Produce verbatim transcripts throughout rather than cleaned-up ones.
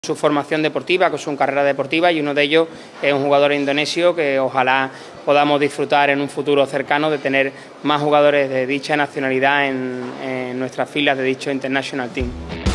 Su formación deportiva, con su carrera deportiva, y uno de ellos es un jugador indonesio que ojalá podamos disfrutar en un futuro cercano de tener más jugadores de dicha nacionalidad en, en nuestras filas de dicho International Team.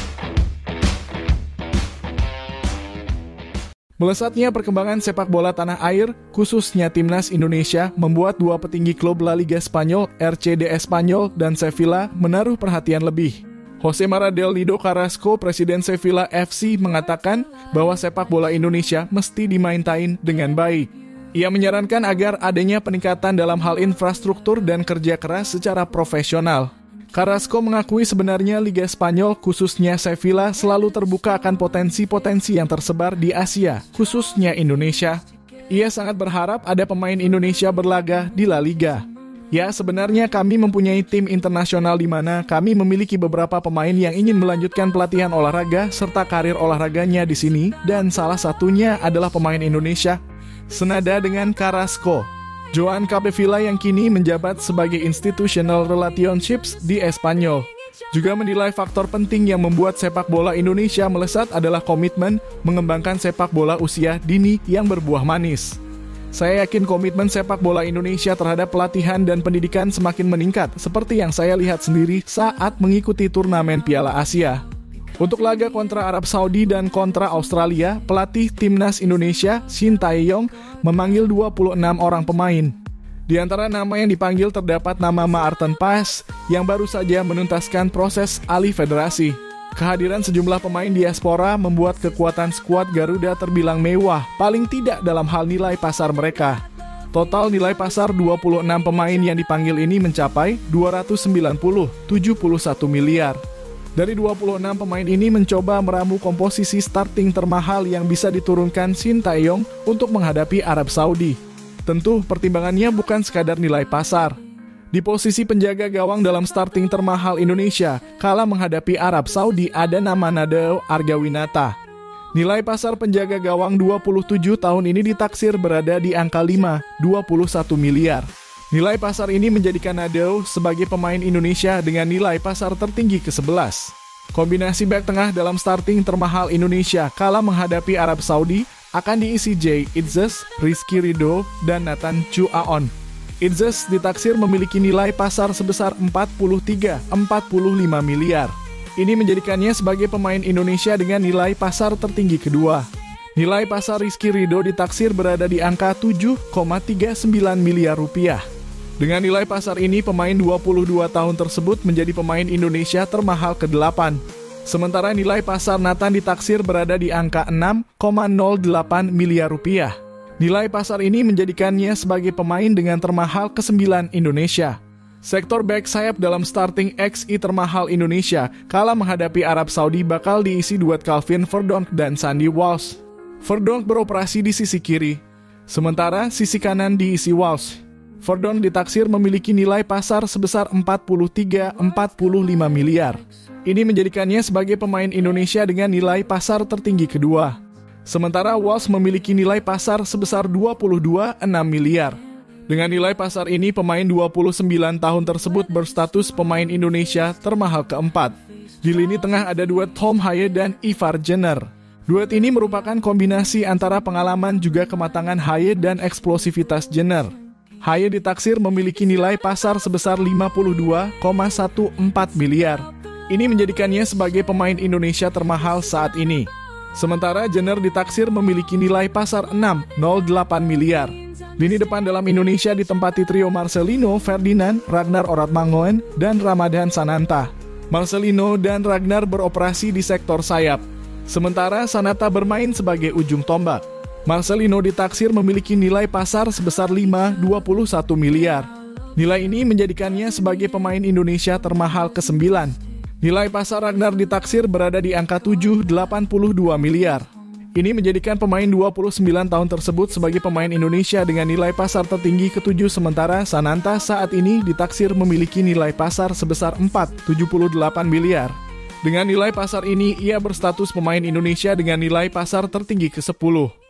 Melesatnya perkembangan sepak bola tanah air, khususnya timnas Indonesia, membuat dua petinggi klub La Liga Spanyol, R C D Espanyol dan Sevilla menaruh perhatian lebih. Jose Maria del Nido Carrasco, Presiden Sevilla F C, mengatakan bahwa sepak bola Indonesia mesti dimaintain dengan baik. Ia menyarankan agar adanya peningkatan dalam hal infrastruktur dan kerja keras secara profesional. Carrasco mengakui sebenarnya Liga Spanyol, khususnya Sevilla, selalu terbuka akan potensi-potensi yang tersebar di Asia, khususnya Indonesia. Ia sangat berharap ada pemain Indonesia berlaga di La Liga. Ya, sebenarnya kami mempunyai tim internasional di mana kami memiliki beberapa pemain yang ingin melanjutkan pelatihan olahraga serta karir olahraganya di sini, dan salah satunya adalah pemain Indonesia. Senada dengan Carrasco, Joan Capdevila yang kini menjabat sebagai Institutional Relationships di Espanyol juga menilai faktor penting yang membuat sepak bola Indonesia melesat adalah komitmen mengembangkan sepak bola usia dini yang berbuah manis. Saya yakin komitmen sepak bola Indonesia terhadap pelatihan dan pendidikan semakin meningkat, seperti yang saya lihat sendiri saat mengikuti turnamen Piala Asia. Untuk laga kontra Arab Saudi dan kontra Australia, pelatih timnas Indonesia, Shin Tae-yong, memanggil dua puluh enam orang pemain. Di antara nama yang dipanggil terdapat nama Maarten Paes, yang baru saja menuntaskan proses alih federasi. Kehadiran sejumlah pemain diaspora membuat kekuatan skuad Garuda terbilang mewah, paling tidak dalam hal nilai pasar mereka. Total nilai pasar dua puluh enam pemain yang dipanggil ini mencapai dua ratus sembilan puluh koma tujuh satu miliar. Dari dua puluh enam pemain ini mencoba meramu komposisi starting termahal yang bisa diturunkan Shin Tae-yong untuk menghadapi Arab Saudi. Tentu pertimbangannya bukan sekadar nilai pasar. Di posisi penjaga gawang dalam starting termahal Indonesia, kala menghadapi Arab Saudi ada nama Nadeo Argawinata. Nilai pasar penjaga gawang dua puluh tujuh tahun ini ditaksir berada di angka lima koma dua satu miliar. Nilai pasar ini menjadikan Nadeo sebagai pemain Indonesia dengan nilai pasar tertinggi ke sebelas. Kombinasi back tengah dalam starting termahal Indonesia kala menghadapi Arab Saudi akan diisi Jay Itzes, Rizky Ridho, dan Nathan Chu Aon. Itzes ditaksir memiliki nilai pasar sebesar empat puluh tiga koma empat lima miliar. Ini menjadikannya sebagai pemain Indonesia dengan nilai pasar tertinggi kedua. Nilai pasar Rizky Ridho ditaksir berada di angka tujuh koma tiga sembilan miliar rupiah. Dengan nilai pasar ini, pemain dua puluh dua tahun tersebut menjadi pemain Indonesia termahal kedelapan. Sementara nilai pasar Nathan ditaksir berada di angka enam koma nol delapan miliar rupiah. Nilai pasar ini menjadikannya sebagai pemain dengan termahal kesembilan Indonesia. Sektor back sayap dalam starting X I termahal Indonesia kala menghadapi Arab Saudi bakal diisi duet Calvin Verdonk dan Sandy Walsh. Verdonk beroperasi di sisi kiri, sementara sisi kanan diisi Walsh. Verdonk ditaksir memiliki nilai pasar sebesar empat puluh tiga koma empat lima miliar. Ini menjadikannya sebagai pemain Indonesia dengan nilai pasar tertinggi kedua. Sementara Walsh memiliki nilai pasar sebesar dua puluh dua koma enam miliar. Dengan nilai pasar ini, pemain dua puluh sembilan tahun tersebut berstatus pemain Indonesia termahal keempat. Di lini tengah ada duet Tom Haye dan Ivar Jenner. Duet ini merupakan kombinasi antara pengalaman juga kematangan Haye dan eksplosivitas Jenner. Haye ditaksir memiliki nilai pasar sebesar lima puluh dua koma empat belas miliar. Ini menjadikannya sebagai pemain Indonesia termahal saat ini. Sementara Jenner ditaksir memiliki nilai pasar enam koma nol delapan miliar. Lini depan dalam Indonesia ditempati trio Marcelino, Ferdinand, Ragnar Oratmangoen, dan Ramadan Sananta. Marcelino dan Ragnar beroperasi di sektor sayap. Sementara Sananta bermain sebagai ujung tombak. Marcelino ditaksir memiliki nilai pasar sebesar lima koma dua satu miliar. Nilai ini menjadikannya sebagai pemain Indonesia termahal kesembilan. Nilai pasar Ragnar ditaksir berada di angka tujuh koma delapan dua miliar. Ini menjadikan pemain dua puluh sembilan tahun tersebut sebagai pemain Indonesia dengan nilai pasar tertinggi ketujuh, sementara Sananta saat ini ditaksir memiliki nilai pasar sebesar empat koma tujuh delapan miliar. Dengan nilai pasar ini, ia berstatus pemain Indonesia dengan nilai pasar tertinggi ke sepuluh.